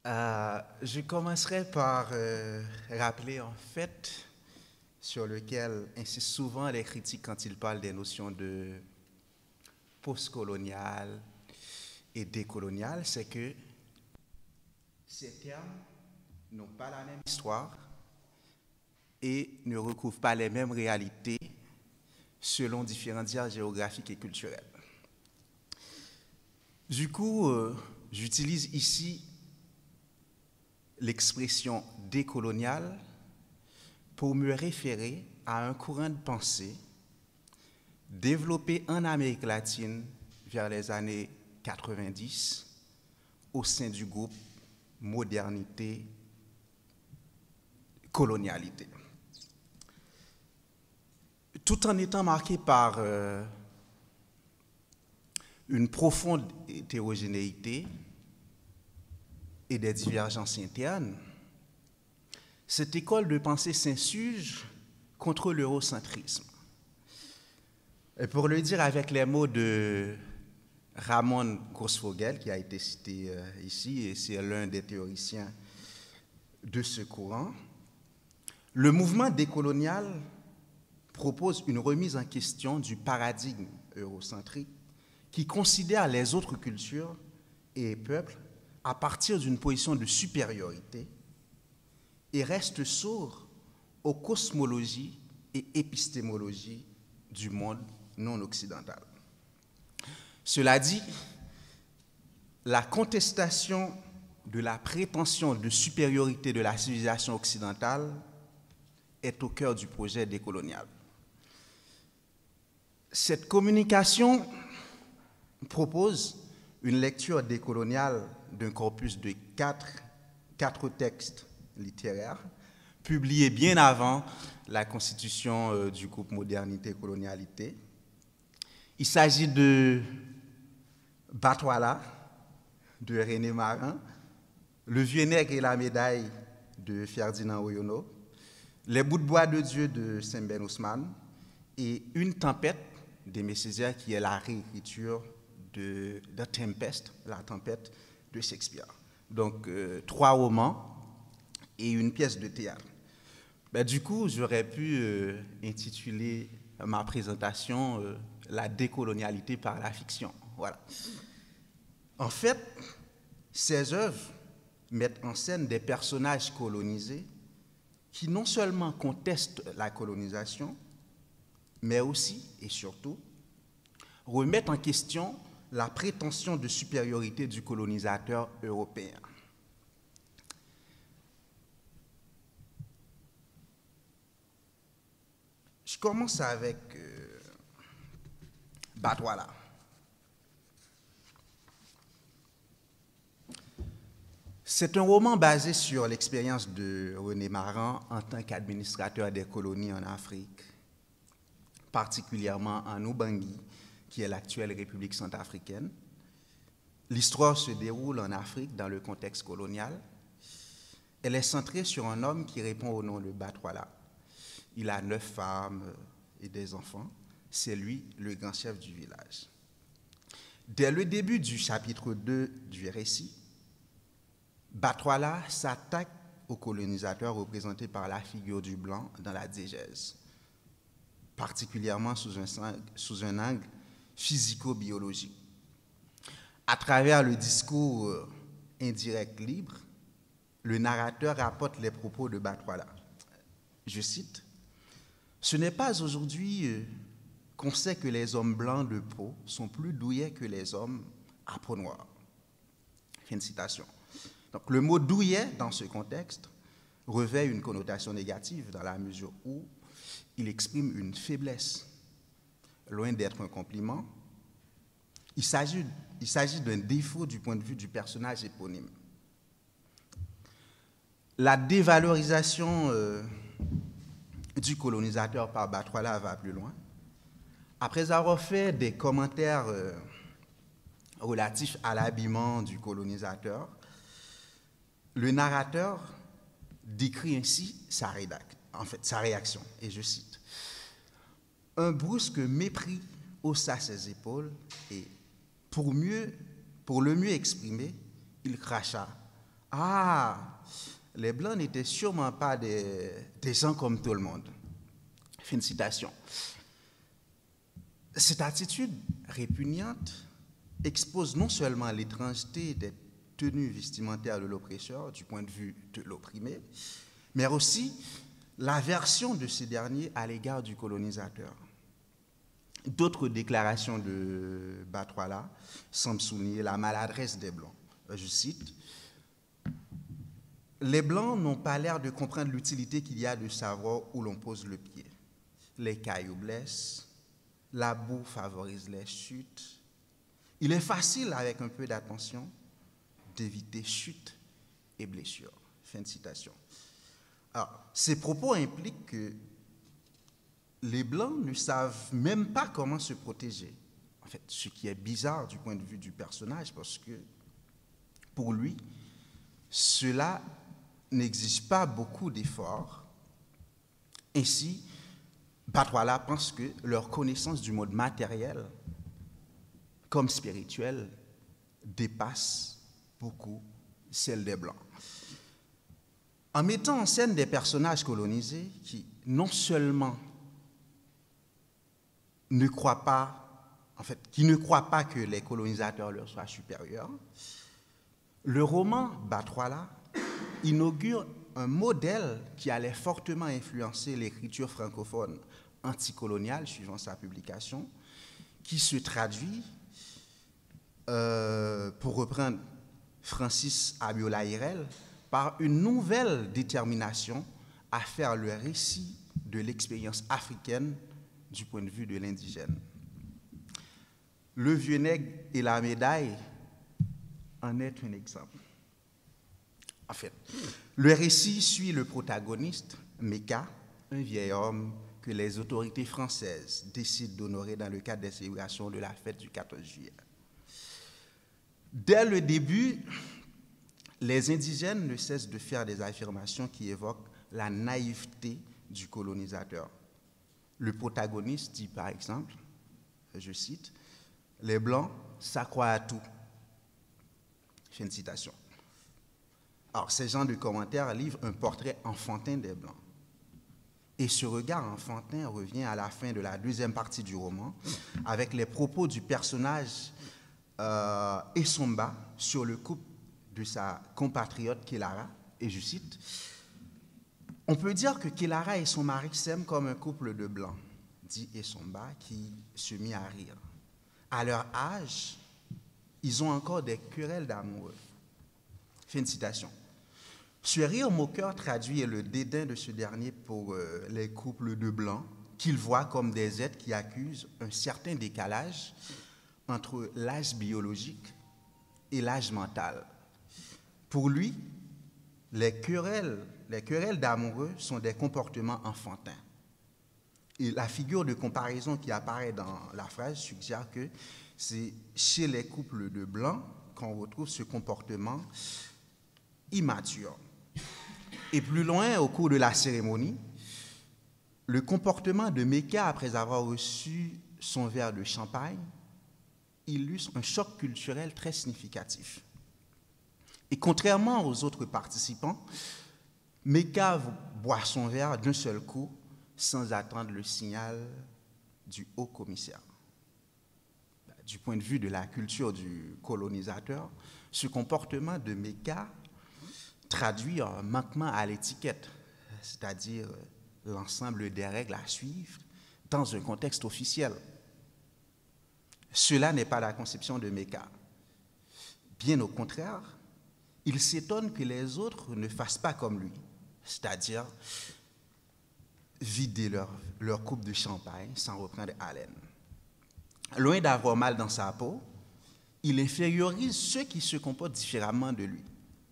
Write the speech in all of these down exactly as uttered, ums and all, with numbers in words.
Euh, je commencerai par euh, rappeler en fait sur lequel insistent souvent les critiques quand ils parlent des notions de postcolonial et décolonial, c'est que ces termes n'ont pas la même histoire et ne recouvrent pas les mêmes réalités selon différentes aires géographiques et culturelles. Du coup, euh, j'utilise ici l'expression décoloniale pour me référer à un courant de pensée développé en Amérique latine vers les années quatre-vingt-dix au sein du groupe Modernité Colonialité. Tout en étant marqué par euh, une profonde hétérogénéité et des divergences internes, cette école de pensée s'insurge contre l'eurocentrisme. Et pour le dire avec les mots de Ramon Grossfogel, qui a été cité euh, ici, et c'est l'un des théoriciens de ce courant, le mouvement décolonial propose une remise en question du paradigme eurocentrique qui considère les autres cultures et peuples à partir d'une position de supériorité et reste sourd aux cosmologies et épistémologies du monde non occidental. Cela dit, la contestation de la prétention de supériorité de la civilisation occidentale est au cœur du projet décolonial. Cette communication propose une lecture décoloniale d'un corpus de quatre, quatre textes littéraires publiés bien avant la constitution euh, du groupe Modernité Colonialité. Il s'agit de Batouala de René Marin, Le Vieux Nègre et la médaille de Ferdinand Oyono, Les bouts de bois de Dieu de Saint-Ben Ousmane et Une tempête d'Aimé Césaire qui est la réécriture de The Tempest, La tempête de Shakespeare. Donc euh, trois romans et une pièce de théâtre. Ben, du coup, j'aurais pu euh, intituler ma présentation euh, La décolonialité par la fiction. Voilà. En fait, ces œuvres mettent en scène des personnages colonisés qui non seulement contestent la colonisation, mais aussi et surtout remettent en question la prétention de supériorité du colonisateur européen. Je commence avec euh, Batouala. C'est un roman basé sur l'expérience de René Marin en tant qu'administrateur des colonies en Afrique, particulièrement en Ubangui, qui est l'actuelle République centrafricaine. L'histoire se déroule en Afrique dans le contexte colonial. Elle est centrée sur un homme qui répond au nom de Batouala. Il a neuf femmes et des enfants. C'est lui le grand chef du village. Dès le début du chapitre deux du récit, Batouala s'attaque aux colonisateurs représentés par la figure du blanc dans la diégèse, particulièrement sous un, sous un angle physico-biologique. À travers le discours indirect libre, le narrateur rapporte les propos de Batouala. Je cite, « Ce n'est pas aujourd'hui qu'on sait que les hommes blancs de peau sont plus douillets que les hommes à peau noire. » Fin de citation. Donc, le mot douillet, dans ce contexte, revêt une connotation négative dans la mesure où il exprime une faiblesse. Loin d'être un compliment, il s'agit, il s'agit d'un défaut du point de vue du personnage éponyme. La dévalorisation euh, du colonisateur par Batouala va plus loin. Après avoir fait des commentaires euh, relatifs à l'habillement du colonisateur, le narrateur décrit ainsi sa, rédac- en fait, sa réaction, et je cite, « Un brusque mépris haussa ses épaules et, pour, mieux, pour le mieux exprimer, il cracha ah, les Blancs n'étaient sûrement pas des, des gens comme tout le monde. Fin de citation. Cette attitude répugnante expose non seulement l'étrangeté des tenues vestimentaires de l'oppresseur du point de vue de l'opprimé, mais aussi l'aversion de ces derniers à l'égard du colonisateur. D'autres déclarations de Batouala semblent souligner la maladresse des Blancs. Je cite, « Les Blancs n'ont pas l'air de comprendre l'utilité qu'il y a de savoir où l'on pose le pied. Les cailloux blessent, la boue favorise les chutes. Il est facile, avec un peu d'attention, d'éviter chutes et blessures. » Fin de citation. Alors, ces propos impliquent que les Blancs ne savent même pas comment se protéger. En fait, ce qui est bizarre du point de vue du personnage, parce que pour lui, cela n'exige pas beaucoup d'efforts. Ainsi, Batouala pense que leur connaissance du monde matériel comme spirituel dépasse beaucoup celle des Blancs. En mettant en scène des personnages colonisés qui, non seulement ne croient pas, en fait, qui ne croient pas que les colonisateurs leur soient supérieurs, le roman Batouala inaugure un modèle qui allait fortement influencer l'écriture francophone anticoloniale suivant sa publication, qui se traduit, euh, pour reprendre Francis Abiola-Hirel, par une nouvelle détermination à faire le récit de l'expérience africaine du point de vue de l'indigène. Le vieux nègre et la médaille en est un exemple. En fait, le récit suit le protagoniste, Meka, un vieil homme que les autorités françaises décident d'honorer dans le cadre des célébrations de la fête du quatorze juillet. Dès le début, les indigènes ne cessent de faire des affirmations qui évoquent la naïveté du colonisateur. Le protagoniste dit par exemple, je cite, « Les Blancs, ça croit à tout. » Fin de citation. Alors, ces genres de commentaires livrent un portrait enfantin des Blancs. Et ce regard enfantin revient à la fin de la deuxième partie du roman, avec les propos du personnage euh, Essomba sur le couple de sa compatriote Kelara, et je cite, « On peut dire que Kelara et son mari s'aiment comme un couple de Blancs, dit Essomba, qui se mit à rire. À leur âge, ils ont encore des querelles d'amoureux. » Fin de citation. Ce rire moqueur traduit le dédain de ce dernier pour euh, les couples de Blancs, qu'il voit comme des êtres qui accusent un certain décalage entre l'âge biologique et l'âge mental. Pour lui, les querelles, les querelles d'amoureux sont des comportements enfantins. Et la figure de comparaison qui apparaît dans la phrase suggère que c'est chez les couples de Blancs qu'on retrouve ce comportement immature. Et plus loin, au cours de la cérémonie, le comportement de Meka après avoir reçu son verre de champagne illustre un choc culturel très significatif. Et contrairement aux autres participants, Meka boit son verre d'un seul coup sans attendre le signal du haut commissaire. Du point de vue de la culture du colonisateur, ce comportement de Meka traduit un manquement à l'étiquette, c'est-à-dire l'ensemble des règles à suivre dans un contexte officiel. Cela n'est pas la conception de Meka. Bien au contraire, il s'étonne que les autres ne fassent pas comme lui, c'est-à-dire vider leur, leur coupe de champagne sans reprendre haleine. Loin d'avoir mal dans sa peau, il infériorise ceux qui se comportent différemment de lui.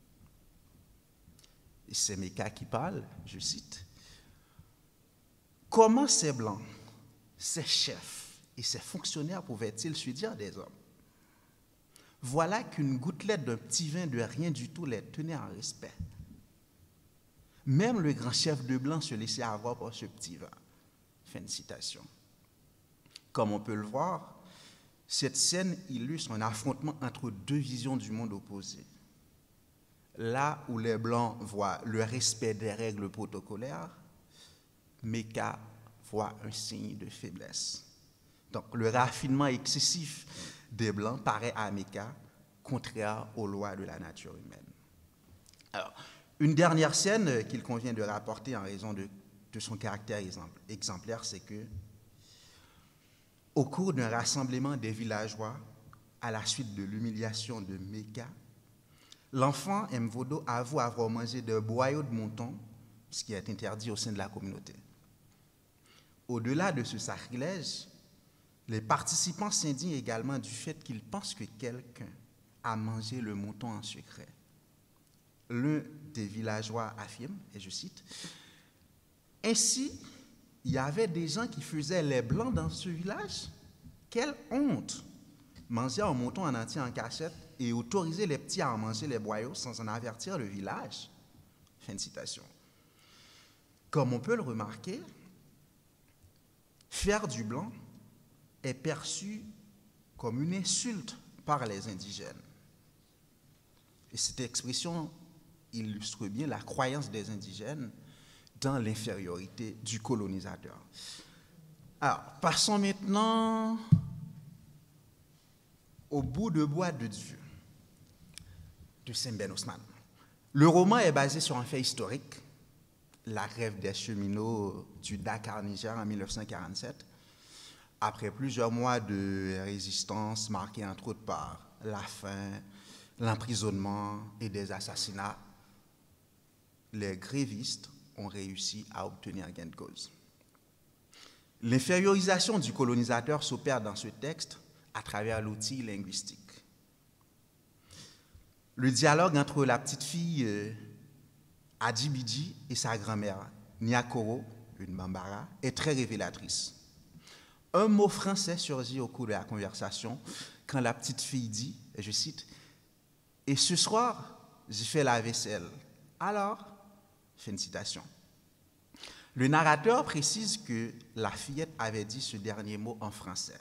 Et c'est Meka qui parle, je cite, « Comment ces Blancs, ces chefs et ces fonctionnaires pouvaient-ils se dire des hommes? Voilà qu'une gouttelette d'un petit vin de rien du tout les tenait en respect. Même le grand chef de Blanc se laissait avoir par ce petit vin. » Fin de citation. Comme on peut le voir, cette scène illustre un affrontement entre deux visions du monde opposées. là où les Blancs voient le respect des règles protocolaires, Mecca voit un signe de faiblesse. Donc le raffinement excessif des Blancs paraît à Mecca contraire aux lois de la nature humaine. Alors, une dernière scène qu'il convient de rapporter en raison de, de son caractère exemplaire, c'est que, au cours d'un rassemblement des villageois, à la suite de l'humiliation de Mecca, l'enfant Mvodo avoue avoir mangé de boyaux de mouton, ce qui est interdit au sein de la communauté. Au-delà de ce sacrilège, les participants s'indignent également du fait qu'ils pensent que quelqu'un a mangé le mouton en secret. L'un des villageois affirme, et je cite, « Ainsi, il y avait des gens qui faisaient les blancs dans ce village? Quelle honte! Manger un mouton en entier en cachette et autoriser les petits à en manger les boyaux sans en avertir le village. » Fin de citation. Comme on peut le remarquer, faire du blanc est perçu comme une insulte par les indigènes. Et cette expression illustre bien la croyance des indigènes dans l'infériorité du colonisateur. Alors, passons maintenant au bout de bois de Dieu de Saint-Ben Ousmane. Le roman est basé sur un fait historique, la grève des cheminots du Dakar-Niger en mille neuf cent quarante-sept, après plusieurs mois de résistance marqués entre autres par la faim, l'emprisonnement et des assassinats. Les grévistes ont réussi à obtenir gain de cause. L'infériorisation du colonisateur s'opère dans ce texte à travers l'outil linguistique. Le dialogue entre la petite fille euh, Adjibidji et sa grand-mère Niakoro, une Bambara, est très révélatrice. Un mot français surgit au cours de la conversation quand la petite fille dit, et je cite, « Et ce soir, j'ai fait la vaisselle. Alors ?» Fin de citation. Le narrateur précise que la fillette avait dit ce dernier mot en français.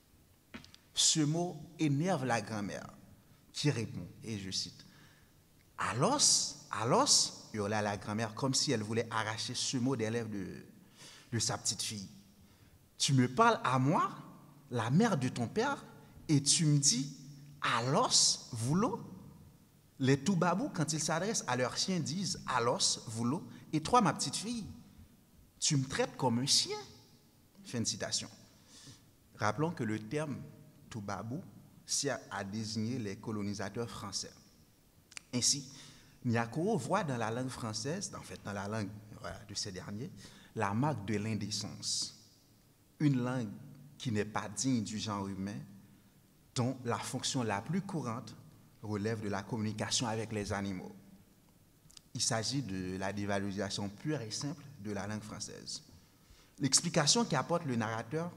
Ce mot énerve la grand-mère qui répond, et je cite, « Alos, alos » hurla la grand-mère comme si elle voulait arracher ce mot des lèvres de, de sa petite fille. « Tu me parles à moi, la mère de ton père, et tu me dis « Alos, voulo » Les Toubabous, quand ils s'adressent à leurs chiens, disent « Alos, voulo » et toi, ma petite fille, tu me traites comme un chien. Fin de citation. Rappelons que le terme Toubabou sert à désigner les colonisateurs français. Ainsi, Niakoro voit dans la langue française, en fait dans la langue voilà, de ces derniers, la marque de l'indécence. Une langue qui n'est pas digne du genre humain, dont la fonction la plus courante relève de la communication avec les animaux. Il s'agit de la dévalorisation pure et simple de la langue française. L'explication qu'apporte le narrateur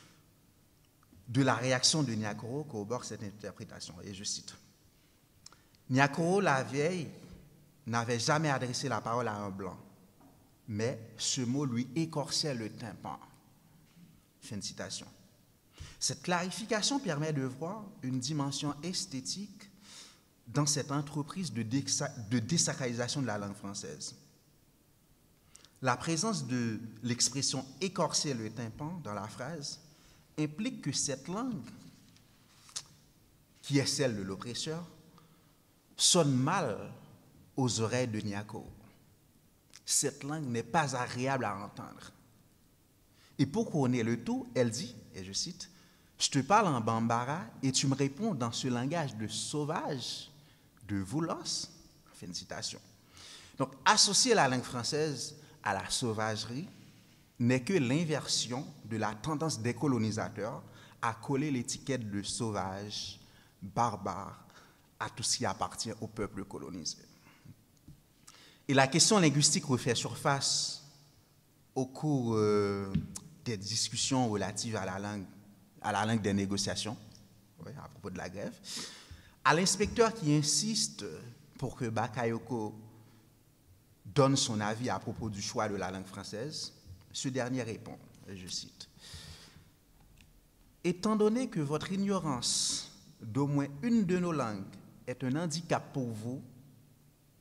de la réaction de Niakoro corrobore cette interprétation, et je cite. Niakoro, la vieille, n'avait jamais adressé la parole à un blanc, mais ce mot lui écorçait le tympan. Fin de citation. Cette clarification permet de voir une dimension esthétique dans cette entreprise de, de désacralisation de la langue française. La présence de l'expression « écorcer le tympan » dans la phrase implique que cette langue, qui est celle de l'oppresseur, sonne mal aux oreilles de Niakoro. Cette langue n'est pas agréable à entendre. Et pour couronner le tout, elle dit, et je cite, « Je te parle en bambara et tu me réponds dans ce langage de sauvage, de voulos. » Fin de citation. Donc, associer la langue française à la sauvagerie n'est que l'inversion de la tendance des colonisateurs à coller l'étiquette de sauvage, barbare, à tout ce qui appartient au peuple colonisé. Et la question linguistique refait surface au cours euh, des discussions relatives à la langue, à la langue des négociations, oui, à propos de la grève, à l'inspecteur qui insiste pour que Bakayoko donne son avis à propos du choix de la langue française, ce dernier répond, je cite, « Étant donné que votre ignorance d'au moins une de nos langues est un handicap pour vous,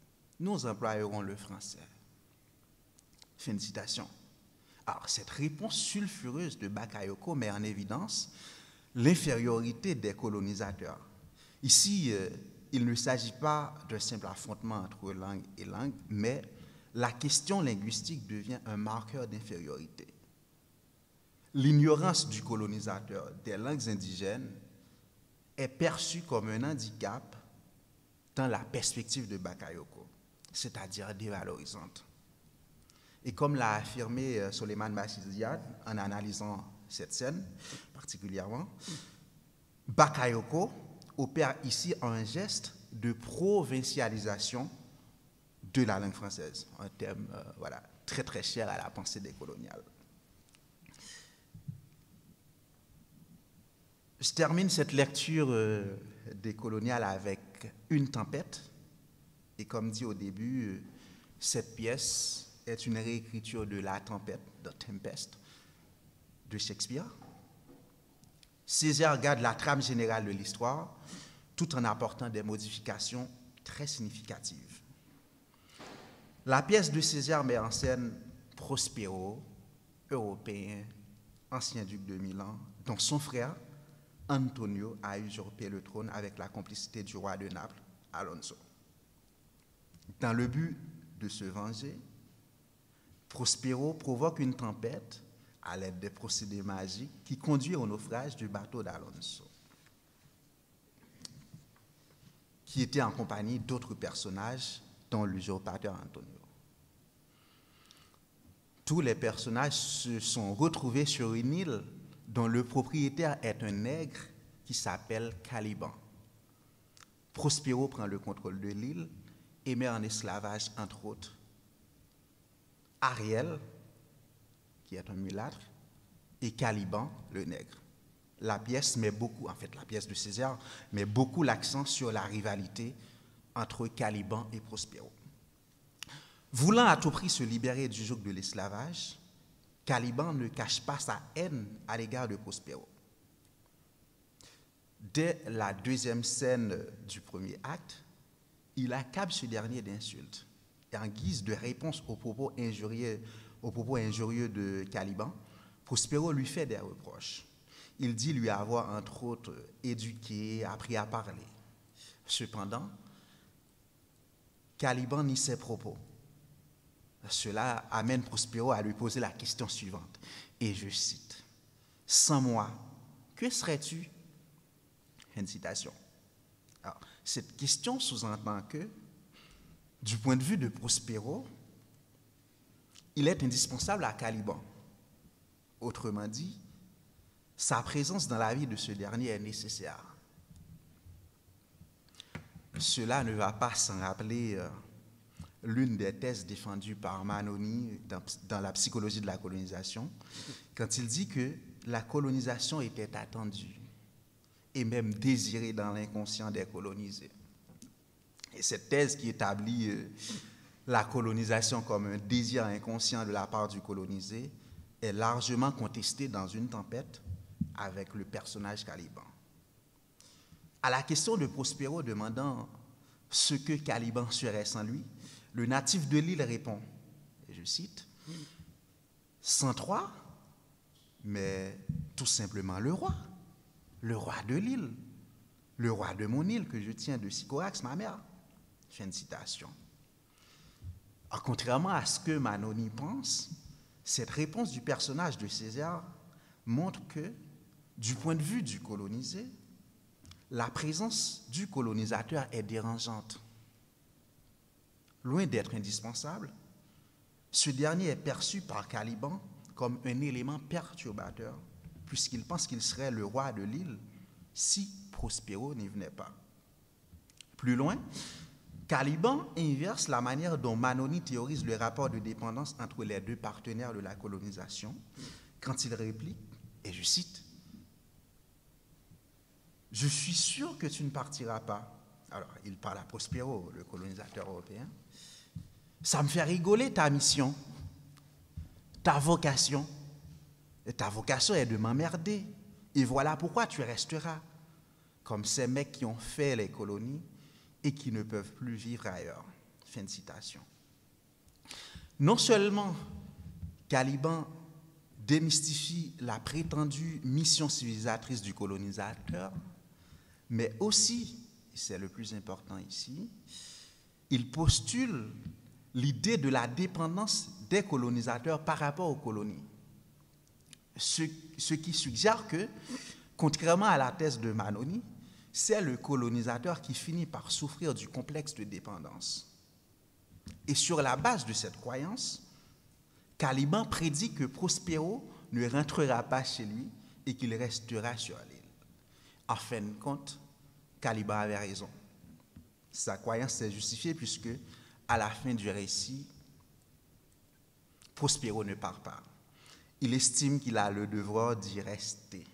nous employerons le français. Fin de citation. Alors, cette réponse sulfureuse de Bakayoko met en évidence l'infériorité des colonisateurs. Ici, euh, il ne s'agit pas d'un simple affrontement entre langue et langue, mais la question linguistique devient un marqueur d'infériorité. L'ignorance du colonisateur des langues indigènes est perçue comme un handicap dans la perspective de Bakayoko, c'est-à-dire dévalorisante. Et comme l'a affirmé euh, Soleiman Mashidiad en analysant cette scène particulièrement, Bakayoko opère ici un geste de provincialisation de la langue française, un terme euh, voilà, très très cher à la pensée décoloniale. Je termine cette lecture euh, décoloniale avec Une tempête. Et comme dit au début, euh, cette pièce est une réécriture de La tempête, The Tempest, de Shakespeare. Césaire garde la trame générale de l'histoire, tout en apportant des modifications très significatives. La pièce de Césaire met en scène Prospero, européen, ancien duc de Milan, dont son frère, Antonio, a usurpé le trône avec la complicité du roi de Naples, Alonso. Dans le but de se venger, Prospero provoque une tempête à l'aide des procédés magiques qui conduit au naufrage du bateau d'Alonso, qui était en compagnie d'autres personnages, dont l'usurpateur Antonio. Tous les personnages se sont retrouvés sur une île dont le propriétaire est un nègre qui s'appelle Caliban. Prospero prend le contrôle de l'île et met en esclavage, entre autres, Ariel, qui est un mulâtre, et Caliban, le nègre. La pièce met beaucoup, en fait, la pièce de Césaire met beaucoup l'accent sur la rivalité entre Caliban et Prospero. Voulant à tout prix se libérer du joug de l'esclavage, Caliban ne cache pas sa haine à l'égard de Prospero. Dès la deuxième scène du premier acte, il accable ce dernier d'insultes. Et en guise de réponse aux propos injurieux, aux propos injurieux de Caliban, Prospero lui fait des reproches. Il dit lui avoir, entre autres, éduqué, appris à parler. Cependant, Caliban nie ses propos. Cela amène Prospero à lui poser la question suivante, et je cite, « Sans moi, que serais-tu » Une citation. Alors, cette question sous-entend que, du point de vue de Prospero, il est indispensable à Caliban. Autrement dit, sa présence dans la vie de ce dernier est nécessaire. Cela ne va pas sans rappeler euh, l'une des thèses défendues par Manoni dans, dans la psychologie de la colonisation, quand il dit que la colonisation était attendue et même désirée dans l'inconscient des colonisés. Et cette thèse qui établit euh, la colonisation comme un désir inconscient de la part du colonisé est largement contestée dans Une tempête avec le personnage Caliban. À la question de Prospero demandant ce que Caliban serait sans lui, le natif de l'île répond, et je cite, « Sans toi, mais tout simplement le roi, le roi de l'île, le roi de mon île que je tiens de Sycorax, ma mère. » Fin de citation. Alors, contrairement à ce que Manoni pense, cette réponse du personnage de Césaire montre que, du point de vue du colonisé, la présence du colonisateur est dérangeante. Loin d'être indispensable, ce dernier est perçu par Caliban comme un élément perturbateur, puisqu'il pense qu'il serait le roi de l'île si Prospero n'y venait pas. Plus loin, Caliban inverse la manière dont Manoni théorise le rapport de dépendance entre les deux partenaires de la colonisation quand il réplique, et je cite, « Je suis sûr que tu ne partiras pas. » Alors, il parle à Prospero, le colonisateur européen. « Ça me fait rigoler ta mission, ta vocation. Et ta vocation est de m'emmerder. Et voilà pourquoi tu resteras, comme ces mecs qui ont fait les colonies et qui ne peuvent plus vivre ailleurs. » Fin de citation. Non seulement Caliban démystifie la prétendue mission civilisatrice du colonisateur, mais aussi, et c'est le plus important ici, il postule l'idée de la dépendance des colonisateurs par rapport aux colonies. Ce, ce qui suggère que, contrairement à la thèse de Manoni, c'est le colonisateur qui finit par souffrir du complexe de dépendance. Et sur la base de cette croyance, Caliban prédit que Prospero ne rentrera pas chez lui et qu'il restera sur l'île. En fin de compte, Caliban avait raison. Sa croyance s'est justifiée puisque, à la fin du récit, Prospero ne part pas. Il estime qu'il a le devoir d'y rester.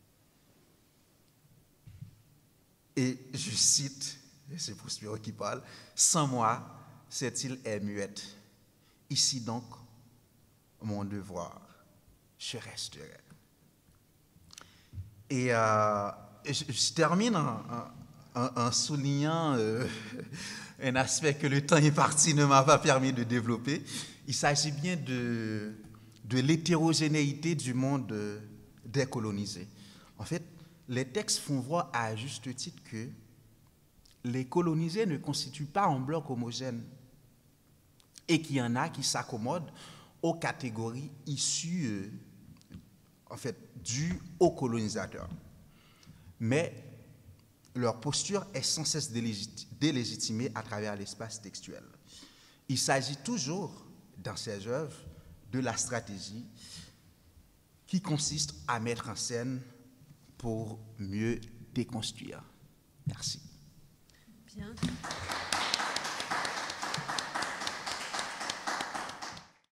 Et je cite, c'est Prospero qui parle, « Sans moi, cette île est muette. Ici donc, mon devoir, je resterai. » Et euh, je, je termine en, en, en soulignant euh, un aspect que le temps imparti ne m'a pas permis de développer. Il s'agit bien de, de l'hétérogénéité du monde décolonisé. En fait, les textes font voir à juste titre que les colonisés ne constituent pas un bloc homogène et qu'il y en a qui s'accommodent aux catégories issues, euh, en fait, dues aux colonisateurs. Mais leur posture est sans cesse délégitimée à travers l'espace textuel. Il s'agit toujours, dans ces œuvres, de la stratégie qui consiste à mettre en scène pour mieux déconstruire. Merci. Bien.